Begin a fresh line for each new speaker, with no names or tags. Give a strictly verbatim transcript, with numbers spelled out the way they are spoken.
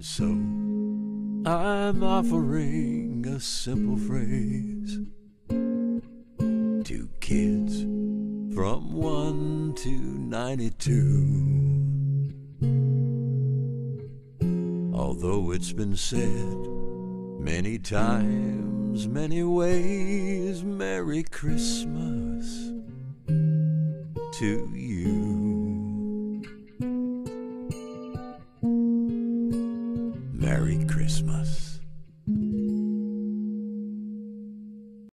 So I'm offering a simple phrase to kids from one to ninety-two. Although it's been said many times, many ways, Merry Christmas to you. Merry Christmas.